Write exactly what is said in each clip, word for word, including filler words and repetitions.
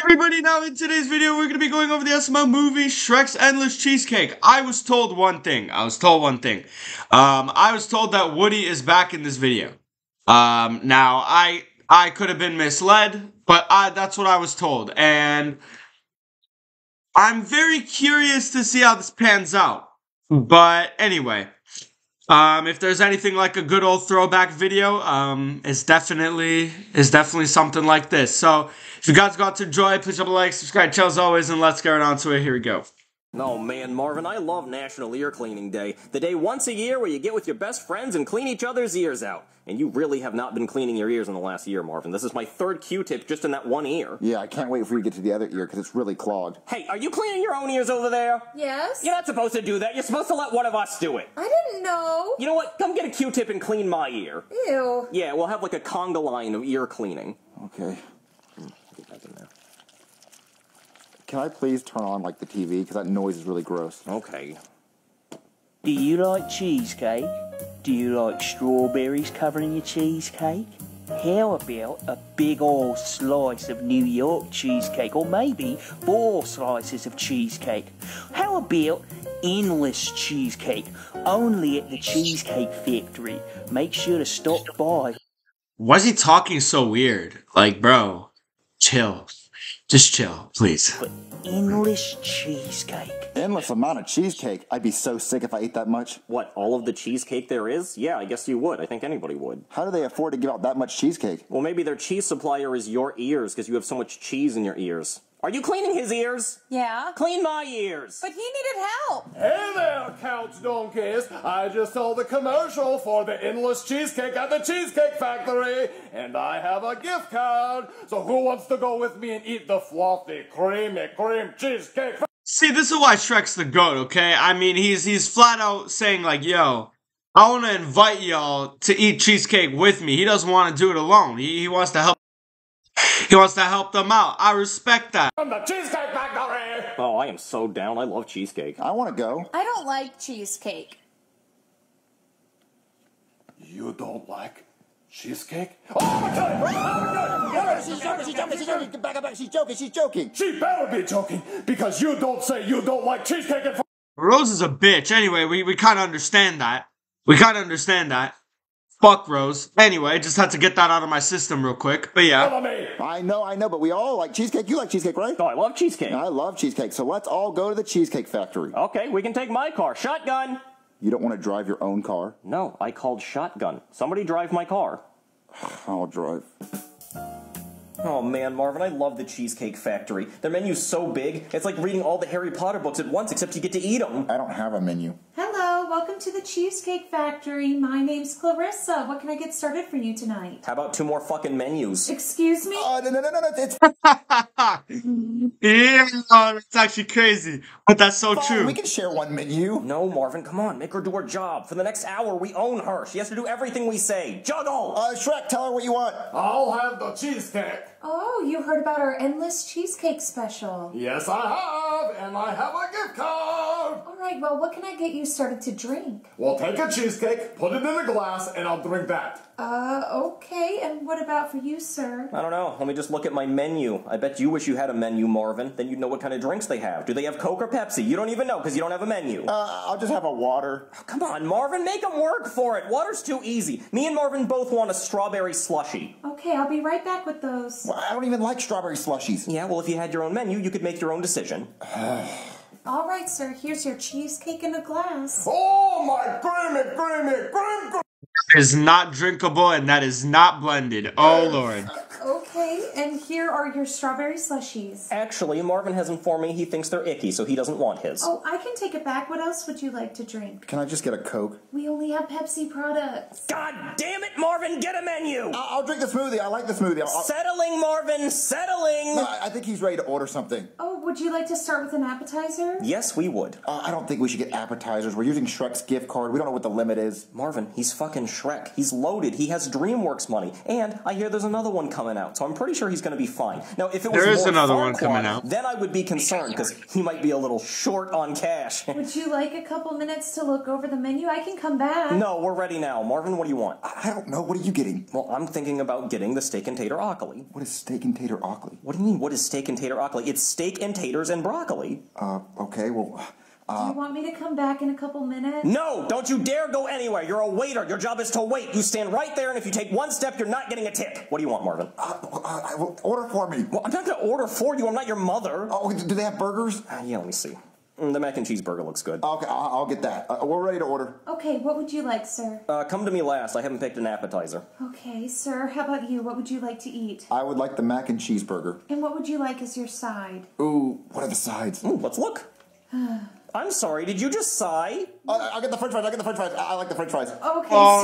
Everybody, now in today's video, we're going to be going over the S M L movie, Shrek's Endless Cheesecake. I was told one thing. I was told one thing. Um, I was told that Woody is back in this video. Um, now, I I could have been misled, but I, that's what I was told. And I'm very curious to see how this pans out. But anyway, um, if there's anything like a good old throwback video, um, it's definitely, it's definitely something like this. So, if you guys got to enjoy, please drop a like, subscribe, chill as always, and let's get on to it. Here we go. Oh man, Marvin, I love National Ear Cleaning Day. The day once a year where you get with your best friends and clean each other's ears out. And you really have not been cleaning your ears in the last year, Marvin. This is my third Q-tip just in that one ear. Yeah, I can't wait for you to get to the other ear because it's really clogged. Hey, are you cleaning your own ears over there? Yes? You're not supposed to do that. You're supposed to let one of us do it. I didn't know. You know what? Come get a Q-tip and clean my ear. Ew. Yeah, we'll have like a conga line of ear cleaning. Okay. Get that in there. Can I please turn on, like, the T V? Because that noise is really gross. Okay. Do you like cheesecake? Do you like strawberries covered in your cheesecake? How about a big old slice of New York cheesecake, or maybe four slices of cheesecake? How about endless cheesecake, only at the Cheesecake Factory? Make sure to stop by. Why is he talking so weird? Like, bro, chill. Just chill, please. But endless cheesecake. Endless amount of cheesecake. I'd be so sick if I ate that much. What, all of the cheesecake there is? Yeah, I guess you would. I think anybody would. How do they afford to give out that much cheesecake? Well, maybe their cheese supplier is your ears because you have so much cheese in your ears. Are you cleaning his ears? Yeah. Clean my ears. But he needed help. Hey there, Couch Donkeys! I just saw the commercial for the Endless Cheesecake at the Cheesecake Factory, and I have a gift card. So who wants to go with me and eat the fluffy, creamy, cream cheesecake? See, this is why Shrek's the GOAT, okay? I mean, he's he's flat out saying, like, yo, I want to invite y'all to eat cheesecake with me. He doesn't want to do it alone. He, he wants to help. He wants to help them out. I respect that. From the Cheesecake Factory! Oh, I am so down. I love cheesecake. I want to go. I don't like cheesecake. You don't like cheesecake? Oh my god! Oh my god! She's joking, she's joking, she's joking. Back up, back. She's joking, she's joking. She better be joking, because you don't say you don't like cheesecake and Rose is a bitch. Anyway, we, we kind of understand that. We kind of understand that. Fuck Rose. Anyway, just had to get that out of my system real quick. But yeah. follow me! I know, I know, but we all like cheesecake. You like cheesecake, right? Oh, I love cheesecake. I love cheesecake, so let's all go to the Cheesecake Factory. Okay, we can take my car. Shotgun! You don't want to drive your own car? No, I called shotgun. Somebody drive my car. I'll drive. Oh man, Marvin, I love the Cheesecake Factory. Their menu's so big, it's like reading all the Harry Potter books at once, except you get to eat them. I don't have a menu. Hello, welcome to the Cheesecake Factory. My name's Clarissa. What can I get started for you tonight? How about two more fucking menus? Excuse me? Oh, no, no, no, no, no, it's Yeah, oh, that's actually crazy. But that's so fine. true. We can share one menu. No, Marvin, come on, make her do her job. For the next hour, we own her. She has to do everything we say. Juggle! Uh, Shrek, tell her what you want. I'll have the cheesecake. Oh, you heard about our endless cheesecake special. Yes, I have, and I have a gift card. All right, well, what can I get you started to drink? Well, take a cheesecake, put it in a glass, and I'll drink that. Uh, okay, and what about for you, sir? I don't know. Let me just look at my menu. I bet you wish you had a menu, Marvin. Then you'd know what kind of drinks they have. Do they have Coke or Pepsi? You don't even know because you don't have a menu. Uh, I'll just have a water. Oh, come on, Marvin. Make them work for it. Water's too easy. Me and Marvin both want a strawberry slushie. Okay, I'll be right back with those. Well, I don't even like strawberry slushies. Yeah, well, if you had your own menu, you could make your own decision. All right, sir, here's your cheesecake in a glass. Oh, my creamy, creamy, cream, cream. That is not drinkable and that is not blended. Oh, Lord. Okay, and here are your strawberry slushies. Actually, Marvin has informed me he thinks they're icky, so he doesn't want his. Oh, I can take it back. What else would you like to drink? Can I just get a Coke? We only have Pepsi products. God damn it, Marvin, get a menu! I'll, I'll drink the smoothie. I like the smoothie. I'll, I'll... Settling, Marvin, settling! No, I I think he's ready to order something. Oh, would you like to start with an appetizer? Yes, we would. Uh, I don't think we should get appetizers. We're using Shrek's gift card. We don't know what the limit is. Marvin, he's fucking Shrek. He's loaded. He has DreamWorks money. And I hear there's another one coming out, so I'm pretty sure he's going to be fine. Now, if it was There is more another Farquaad, one coming out. then I would be concerned, because he might be a little short on cash. Would you like a couple minutes to look over the menu? I can come back. No, we're ready now. Marvin, what do you want? I don't know. What are you getting? Well, I'm thinking about getting the steak and tater ockley. What is steak and tater ockley? What do you mean, what is steak and tater ockley? It's steak and taters and broccoli. Uh, okay, well... Do you want me to come back in a couple minutes? No! Don't you dare go anywhere! You're a waiter! Your job is to wait! You stand right there, and if you take one step, you're not getting a tip! What do you want, Marvin? Uh, uh, uh, order for me. Well, I'm not gonna order for you, I'm not your mother! Oh, do they have burgers? Uh, yeah, let me see. Mm, the mac and cheese burger looks good. Okay, I'll, I'll get that. Uh, we're ready to order. Okay, what would you like, sir? Uh, come to me last. I haven't picked an appetizer. Okay, sir, how about you? What would you like to eat? I would like the mac and cheeseburger. And what would you like as your side? Ooh, what are the sides? Ooh, let's look. I'm sorry, did you just sigh? Uh, I'll get the french fries. I'll get the french fries. I, I like the french fries. Okay, sir,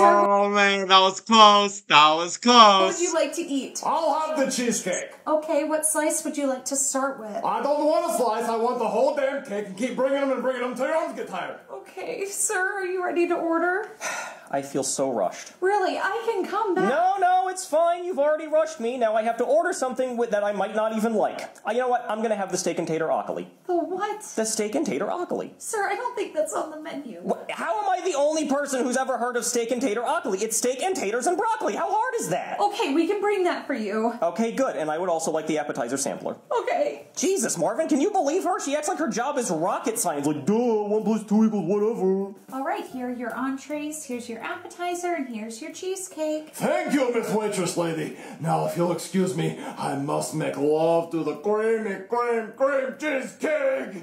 Oh man, that was close. That was what close. would you like to eat? I'll have the cheesecake. Okay, what slice would you like to start with? I don't want a slice. I want the whole damn cake and keep bringing them and bringing them till your arms get tired. Okay, sir, are you ready to order? I feel so rushed. Really, I can come back. No, no, it's fine. You've already rushed me. Now I have to order something with, that I might not even like. Uh, you know what? I'm gonna have the steak and tater ockley. The what? The steak and tater ockley. Sir, I don't think that's on the menu. What? How am I the only person who's ever heard of steak and tater ockley? It's steak and taters and broccoli. How hard is that? Okay, we can bring that for you. Okay, good. And I would also like the appetizer sampler. Okay. Jesus, Marvin, can you believe her? She acts like her job is rocket science. Like, duh, one plus two equals whatever. All right, here are your entrees, here's your appetizer, and here's your cheesecake. Thank you, Miss Waitress Lady. Now, if you'll excuse me, I must make love to the creamy, cream, cream cheesecake.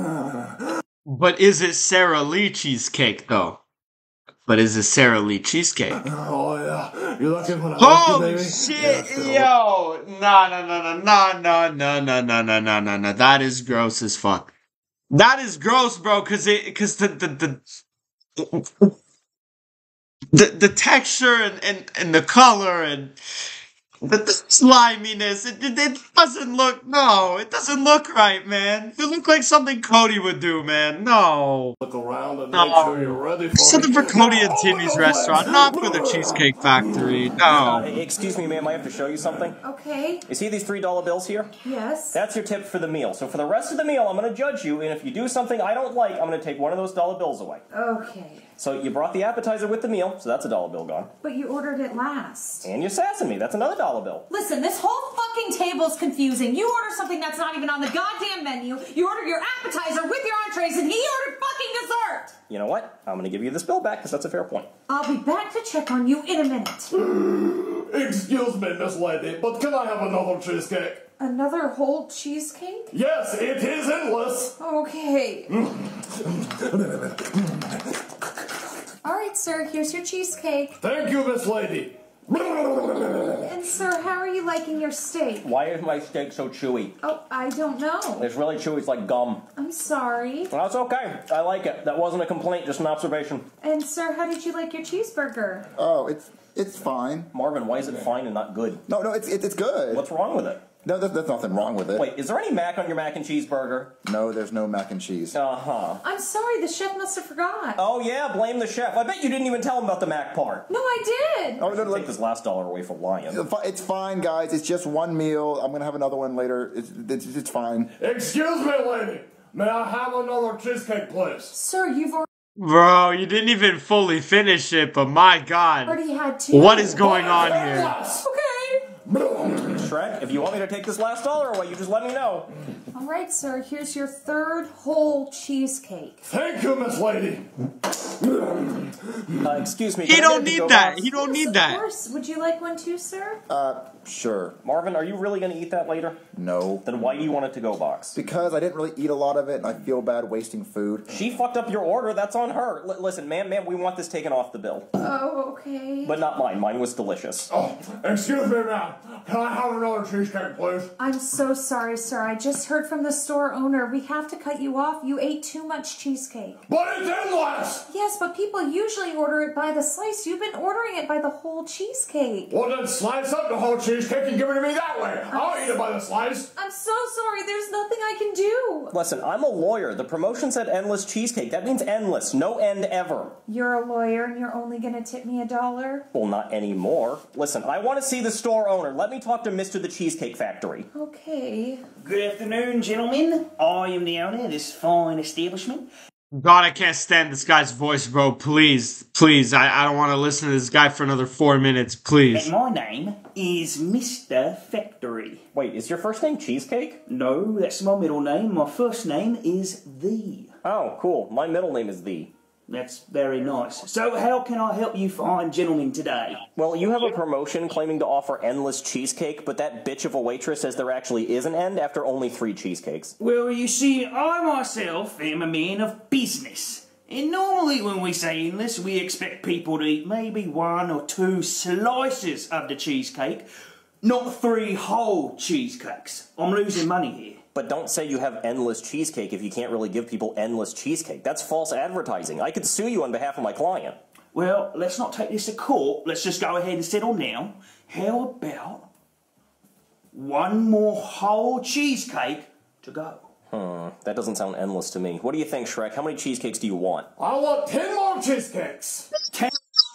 But is it Sara Lee cheesecake though? But is it Sara Lee cheesecake? Oh, yeah. You like it when I like Holy you, baby? shit, Yeah, yo! No, no, no, no, no, no, no, no, no, no, no, no, no. That is gross as fuck. That is gross, bro. Cause it, cause the the the the, the texture and, and and the color and the, the sliminess. It, it it doesn't look. No, it doesn't look right, man. It look like something Cody would do, man. No. Look around and No. make sure you're ready for Something it. for Cody and Timmy's restaurant, not for the Cheesecake Factory. Uh, No. excuse me, ma'am, I have to show you something. Okay, You see these three dollar bills here? yes. That's your tip for the meal. So for the rest of the meal, I'm going to judge you, and if you do something I don't like, I'm going to take one of those dollar bills away. Okay. So you brought the appetizer with the meal, so that's a dollar bill gone. But you ordered it last. And you're sassing me, that's another dollar bill. Listen, this whole fucking table's confusing. You order something that's not even on the goddamn menu, you order your appetizer with your entrees, and he ordered fucking dessert! You know what? I'm going to give you this bill back, because that's a fair point. I'll be back to check on you in a minute. Excuse me, Miss Lady, but can I have another cheesecake? Another whole cheesecake? Yes, it is endless. Okay. Alright, sir, here's your cheesecake. Thank you, Miss Lady. And, sir, how are you liking your steak? Why is my steak so chewy? Oh, I don't know. It's really chewy, it's like gum. I'm sorry. Well, that's okay. I like it. That wasn't a complaint, just an observation. And, sir, how did you like your cheeseburger? Oh, it's it's fine. Marvin, why is it fine and not good? No, no, it's it's, it's good. What's wrong with it? No, there's, there's nothing wrong with it. Wait, is there any mac on your mac and cheese burger? No, there's no mac and cheese. Uh-huh. I'm sorry, the chef must have forgot. Oh, yeah, blame the chef. I bet you didn't even tell him about the mac part. No, I did. Oh, no, no, Take this last dollar away for lying. it's fine, guys. It's just one meal. I'm gonna have another one later. It's it's, it's fine. Excuse me, lady. May I have another cheesecake, please? Sir, you've Bro, you didn't even fully finish it, but my god. already had two. What is going on here? Yes. Okay. Shrek, if you want me to take this last dollar away, you just let me know. All right, sir, here's your third whole cheesecake. Thank you, Miss Lady. Uh, excuse me. He can I don't get a need to-go that. box? He don't Yes, need of that. course. Would you like one too, sir? Uh, sure. Marvin, are you really going to eat that later? No. Then why do you want a to-go box? Because I didn't really eat a lot of it, and I feel bad wasting food. She fucked up your order. That's on her. L listen, ma'am, ma'am, we want this taken off the bill. Oh, okay. But not mine. Mine was delicious. Oh, excuse me, ma'am. Can I have another cheesecake, please? I'm so sorry, sir. I just heard from the store owner. We have to cut you off. You ate too much cheesecake. But it's endless. Yes, but people usually order it by the slice. You've been ordering it by the whole cheesecake. Well, then slice up the whole cheesecake cheesecake and give it to me that way. I'll eat it by the slice. I'm so sorry. There's nothing I can do. Listen, I'm a lawyer. The promotion said endless cheesecake. That means endless. No end ever. You're a lawyer and you're only gonna tip me a dollar? Well, not anymore. Listen, I want to see the store owner. Let me talk to Mister the Cheesecake Factory. Okay. Good afternoon, gentlemen. I am the owner of this fine establishment. God, I can't stand this guy's voice, bro. Please, please, I, I don't want to listen to this guy for another four minutes, please. And my name is Mister Factory. Wait, is your first name Cheesecake? No, that's my middle name. My first name is The. Oh, cool. My middle name is The. That's very nice. So how can I help you fine gentlemen today? Well, you have a promotion claiming to offer endless cheesecake, but that bitch of a waitress says there actually is an end after only three cheesecakes. Well, you see, I myself am a man of business. And normally when we say endless, we expect people to eat maybe one or two slices of the cheesecake, not three whole cheesecakes. I'm losing money here. But don't say you have endless cheesecake if you can't really give people endless cheesecake. That's false advertising. I could sue you on behalf of my client. Well, let's not take this to court. Let's just go ahead and settle now. How about one more whole cheesecake to go? Hmm, that doesn't sound endless to me. What do you think, Shrek? How many cheesecakes do you want? I want ten more cheesecakes. Ten.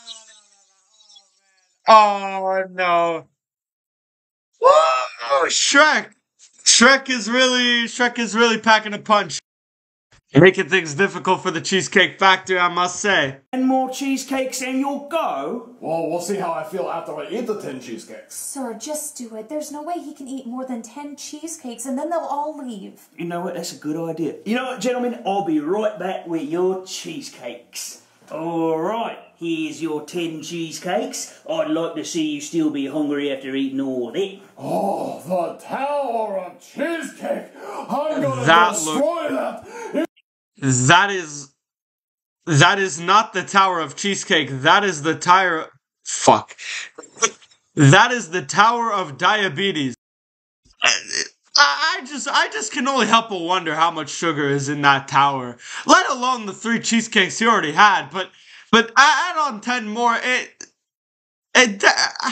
Oh, no. Whoa, Shrek. Shrek is really, Shrek is really packing a punch. Making things difficult for the Cheesecake Factory, I must say. Ten more cheesecakes and you'll go? Well, we'll see how I feel after I eat the ten cheesecakes. Sir, just do it. There's no way he can eat more than ten cheesecakes and then they'll all leave. You know what? That's a good idea. You know what, gentlemen? I'll be right back with your cheesecakes. Alright, here's your ten cheesecakes. I'd like to see you still be hungry after eating all that. Oh, the Tower of Cheesecake! I'm gonna That destroy that! That is... That is not the Tower of Cheesecake. That is the tire... Fuck. That is the Tower of Diabetes. I, I just I just can only help but wonder how much sugar is in that tower. Let alone the three cheesecakes he already had. But but add on ten more. It... It...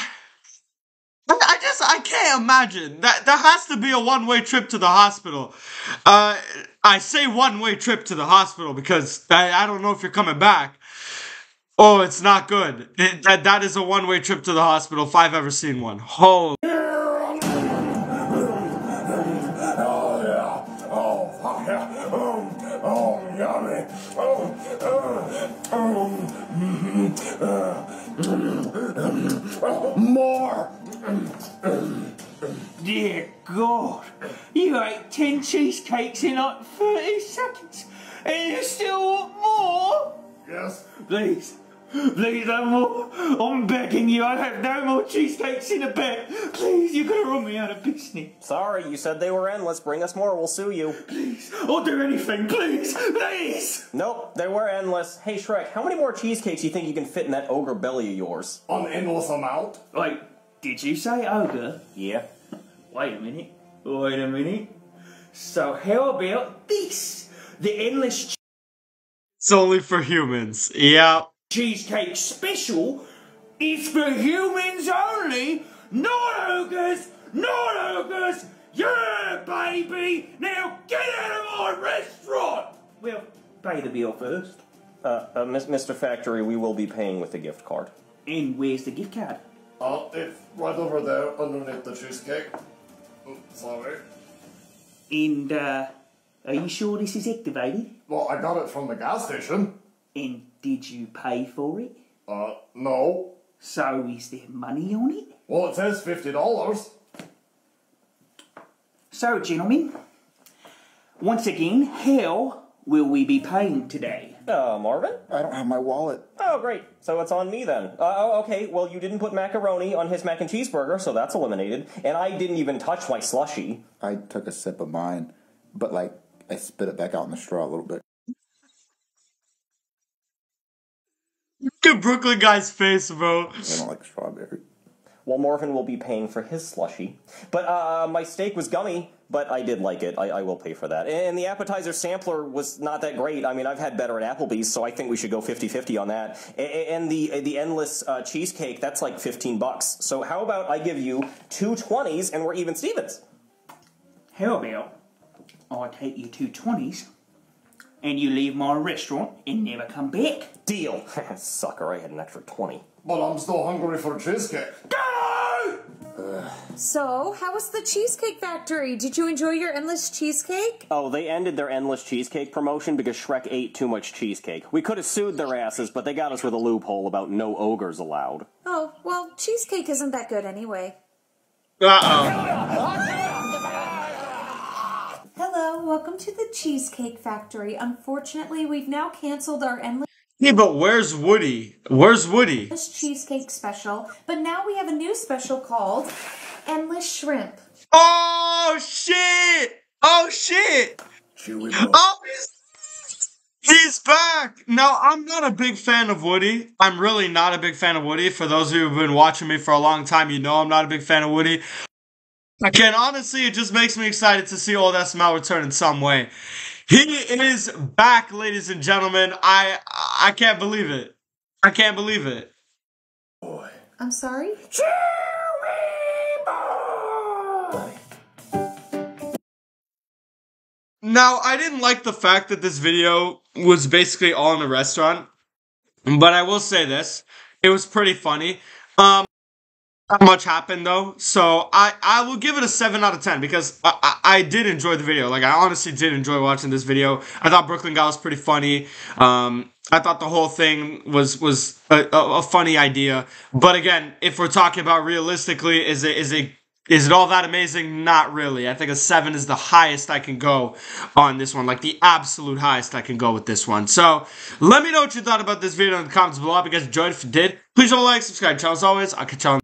I just, I can't imagine. That There has to be a one-way trip to the hospital. Uh, I say one-way trip to the hospital because I, I don't know if you're coming back. Oh, it's not good. It, that, that is a one-way trip to the hospital if I've ever seen one. Holy... Oh, yeah. Oh, fuck yeah. Oh, oh, yummy. Oh, uh, oh, more. Dear God, you ate ten cheesecakes in like thirty seconds, and you still want more? Yes. Please, please, no more. I'm begging you, I have no more cheesecakes in the bag. Please, you're gonna run me out of business. Sorry, you said they were endless. Bring us more, we'll sue you. Please, I'll do anything, please, please. Nope, they were endless. Hey, Shrek, how many more cheesecakes do you think you can fit in that ogre belly of yours? An endless amount? Wait, did you say ogre? Yeah. Wait a minute, wait a minute. So how about this? The endless It's only for humans. Yeah. cheesecake special is for humans only, not ogres, not ogres. Yeah, baby. Now get out of my restaurant. Well, pay the bill first. Uh, uh, Mister Factory, we will be paying with a gift card. And where's the gift card? Oh, it's right over there underneath the cheesecake. Oh, sorry. And, uh, are you sure this is activated? Well, I got it from the gas station. And did you pay for it? Uh, no. So is there money on it? Well, it says fifty dollars. So, gentlemen, once again, how will we be paying today? Uh, Marvin? I don't have my wallet. Oh, great. So it's on me then. Uh, oh, okay, well, you didn't put macaroni on his mac and cheese burger, so that's eliminated. And I didn't even touch my slushie. I took a sip of mine, but like, I spit it back out in the straw a little bit. Look at Brooklyn guy's face, bro. I don't like strawberry. while Marvin will be paying for his slushie. But uh, my steak was gummy, but I did like it. I, I will pay for that. And the appetizer sampler was not that great. I mean, I've had better at Applebee's, so I think we should go fifty fifty on that. And the the endless uh, cheesecake, that's like fifteen bucks. So how about I give you two twenties and we're even Stevens? How about I take you two twenties and you leave my restaurant and never come back? Deal. Sucker, I had an extra twenty. But I'm still hungry for cheesecake. So, how was the Cheesecake Factory? Did you enjoy your endless cheesecake? Oh, they ended their endless cheesecake promotion because Shrek ate too much cheesecake. We could have sued their asses, but they got us with a loophole about no ogres allowed. Oh, well, cheesecake isn't that good anyway. Uh-oh. Hello, welcome to the Cheesecake Factory. Unfortunately, we've now canceled our endless Yeah, but where's Woody? Where's Woody? cheesecake special, but now we have a new special called Endless Shrimp. Oh, shit! Oh, shit! Oh, he's, he's back! Now, I'm not a big fan of Woody. I'm really not a big fan of Woody. For those of you who've been watching me for a long time, you know I'm not a big fan of Woody. Again, honestly, it just makes me excited to see Old S M L return in some way. He is back, ladies and gentlemen. I I can't believe it. I can't believe it. I'm sorry? Now, I didn't like the fact that this video was basically all in a restaurant, but I will say this. It was pretty funny. Um, not much happened, though, so I, I will give it a seven out of ten, because I, I, I did enjoy the video. Like, I honestly did enjoy watching this video. I thought Brooklyn Guy was pretty funny. Um, I thought the whole thing was, was a, a, a funny idea. But again, if we're talking about realistically, is it, is it Is it all that amazing? Not really. I think a seven is the highest I can go on this one. Like, the absolute highest I can go with this one. So, let me know what you thought about this video in the comments below. If you guys enjoyed, if you did, please don't like, subscribe, channel as always. I'll catch you on